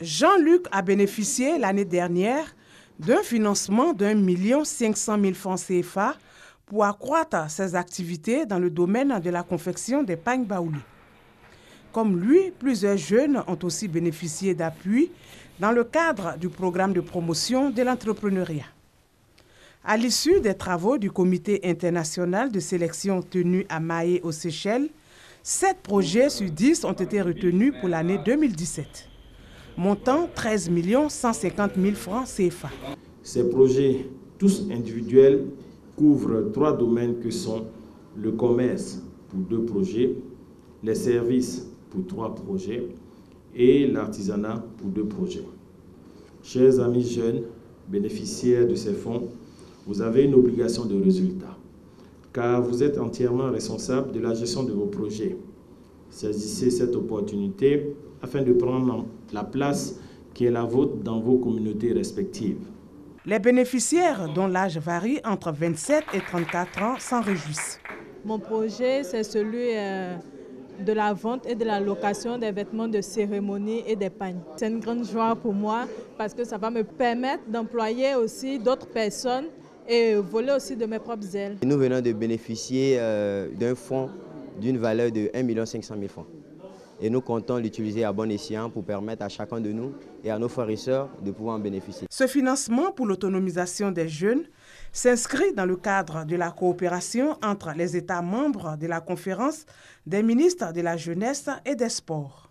Jean-Luc a bénéficié l'année dernière d'un financement d'1 500 000 francs CFA pour accroître ses activités dans le domaine de la confection des pagnes baoulés. Comme lui, plusieurs jeunes ont aussi bénéficié d'appui dans le cadre du programme de promotion de l'entrepreneuriat. À l'issue des travaux du comité international de sélection tenu à Mahé aux Seychelles, 7 projets sur 10 ont été retenus pour l'année 2017, montant 13 150 000 francs CFA. Ces projets, tous individuels, couvrent 3 domaines que sont le commerce pour 2 projets, les services pour 3 projets et l'artisanat pour 2 projets. Chers amis jeunes, bénéficiaires de ces fonds, vous avez une obligation de résultat, car vous êtes entièrement responsable de la gestion de vos projets. Saisissez cette opportunité afin de prendre la place qui est la vôtre dans vos communautés respectives. Les bénéficiaires, dont l'âge varie entre 27 et 34 ans, s'en réjouissent. Mon projet, c'est celui de la vente et de la location des vêtements de cérémonie et des pagnes. C'est une grande joie pour moi parce que ça va me permettre d'employer aussi d'autres personnes et voler aussi de mes propres ailes. Nous venons de bénéficier d'un fonds d'une valeur de 1 500 000 francs. Et nous comptons l'utiliser à bon escient pour permettre à chacun de nous et à nos frères et sœurs de pouvoir en bénéficier. Ce financement pour l'autonomisation des jeunes s'inscrit dans le cadre de la coopération entre les États membres de la Conférence des ministres de la Jeunesse et des Sports.